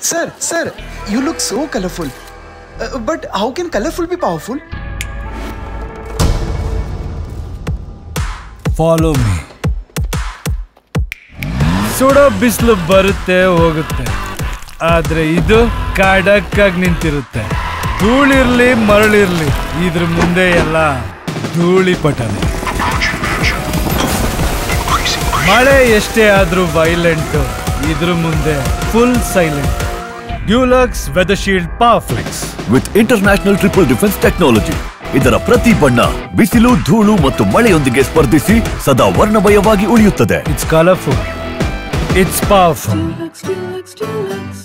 Sir, you look so colorful. But how can colorful be powerful? Follow me. ಸುಡೋ ಬಿಸಿಲು ಬರುತ್ತೆ ಹೋಗುತ್ತೆ, ಆದ್ರೆ ಇದು ಕಾಡಕ್ಕಾಗಿ ನಿಂತಿರುತ್ತೆ. ಧೂಳಿರ್ಲಿ ಮರಳಿರ್ಲಿ, ಇದ್ರ ಮುಂದೆ ಎಲ್ಲ ಧೂಳಿ ಪಟನೆ. ಮಳೆ ಎಷ್ಟೇ ಆದ್ರೂ ವೈಲೆಂಟ್, ಇದ್ರ ಮುಂದೆ full silent. Dulux Weathershield Powerflex with international triple defense technology. ಇದರ ಪ್ರತಿ ಬಣ್ಣ ಬಿಸಿಲು, ಧೂಳು ಮತ್ತು ಮಳೆಯೊಂದಿಗೆ ಸ್ಪರ್ಧಿಸಿ ಸದಾ ವರ್ಣಮಯವಾಗಿ ಉಳಿಯುತ್ತದೆ. It's colorful. It's powerful. Dulux.